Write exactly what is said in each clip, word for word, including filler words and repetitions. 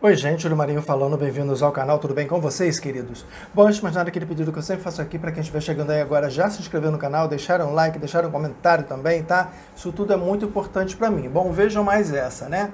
Oi gente, Júlio Marinho falando, bem-vindos ao canal, tudo bem com vocês, queridos? Bom, antes de mais nada, aquele pedido que eu sempre faço aqui para quem estiver chegando aí agora, já se inscrever no canal, deixar um like, deixar um comentário também, tá? Isso tudo é muito importante para mim. Bom, vejam mais essa, né?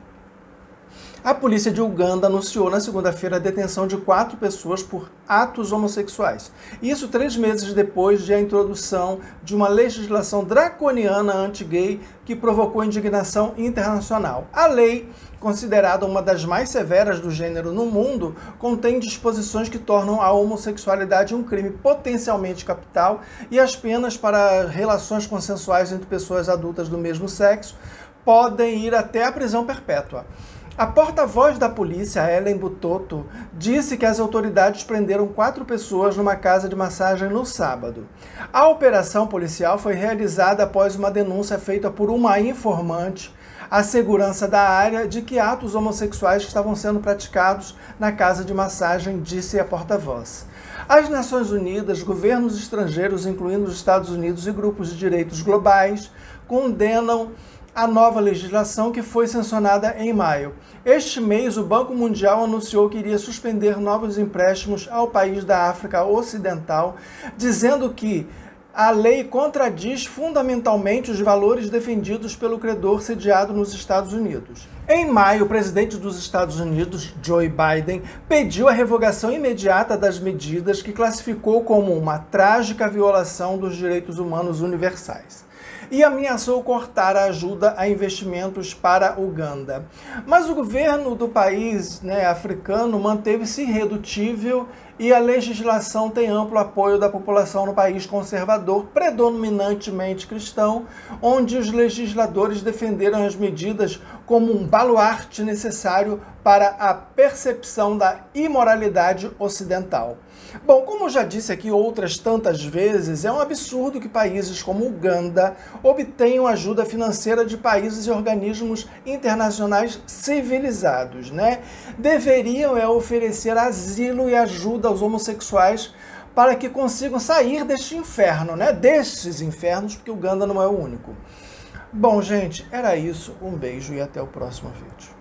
A polícia de Uganda anunciou na segunda-feira a detenção de quatro pessoas por atos homossexuais. Isso três meses depois de a introdução de uma legislação draconiana anti-gay que provocou indignação internacional. A lei, considerada uma das mais severas do gênero no mundo, contém disposições que tornam a homossexualidade um crime potencialmente capital e as penas para relações consensuais entre pessoas adultas do mesmo sexo podem ir até a prisão perpétua. A porta-voz da polícia, Ellen Butoto, disse que as autoridades prenderam quatro pessoas numa casa de massagem no sábado. A operação policial foi realizada após uma denúncia feita por uma informante à segurança da área de que atos homossexuais estavam sendo praticados na casa de massagem, disse a porta-voz. As Nações Unidas, governos estrangeiros, incluindo os Estados Unidos e grupos de direitos globais, condenam a nova legislação que foi sancionada em maio. Este mês, o Banco Mundial anunciou que iria suspender novos empréstimos ao país da África Ocidental, dizendo que a lei contradiz fundamentalmente os valores defendidos pelo credor sediado nos Estados Unidos. Em maio, o presidente dos Estados Unidos, Joe Biden, pediu a revogação imediata das medidas que classificou como uma trágica violação dos direitos humanos universais e ameaçou cortar a ajuda a investimentos para Uganda. Mas o governo do país, né, africano manteve-se irredutível e a legislação tem amplo apoio da população no país conservador, predominantemente cristão, onde os legisladores defenderam as medidas como um baluarte necessário para a percepção da imoralidade ocidental. Bom, como eu já disse aqui outras tantas vezes, é um absurdo que países como Uganda obtenham ajuda financeira de países e organismos internacionais civilizados, né? Deveriam é, oferecer asilo e ajuda aos homossexuais para que consigam sair deste inferno, né? Destes infernos, porque Uganda não é o único. Bom, gente, era isso. Um beijo e até o próximo vídeo.